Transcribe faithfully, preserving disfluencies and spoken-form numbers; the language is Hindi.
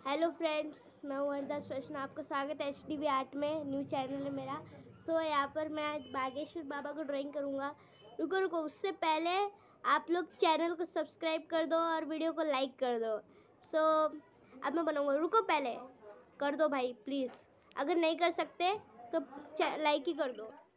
हेलो फ्रेंड्स, मैं हूँ हरदास प्रश्न। आपका स्वागत है एच डी बी आर्ट में। न्यू चैनल है मेरा। सो so, यहाँ पर मैं आज बागेश्वर बाबा को ड्राइंग करूँगा। रुको रुको उससे पहले आप लोग चैनल को सब्सक्राइब कर दो और वीडियो को लाइक कर दो। सो so, अब मैं बनाऊँगा। रुको, पहले कर दो भाई प्लीज़। अगर नहीं कर सकते तो लाइक ही कर दो।